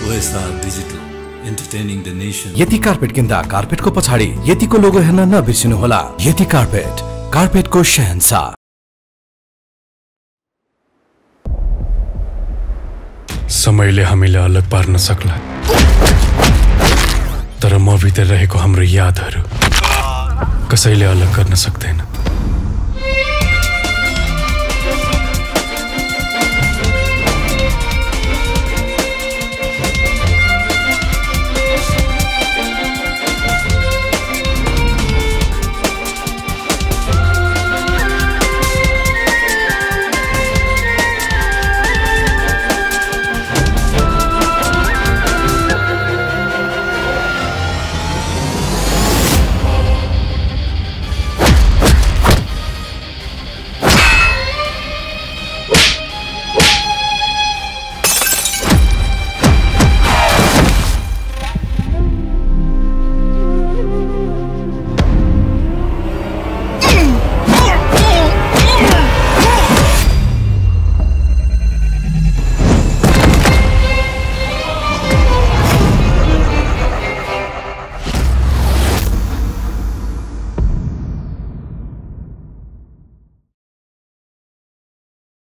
OSR Digital, entertaining the nation. यति carpet किन्दा कार्पेटको पछाडि यतिको लोगो हेर्न नबिर्सिनु होला। यति कार्पेट, कार्पेटको शहंशाह। समयले हामीलाई अलग पार्न सक्ला, तर म भित्र रहेको हाम्रो यादहरू कसैले अलग गर्न सक्दैन।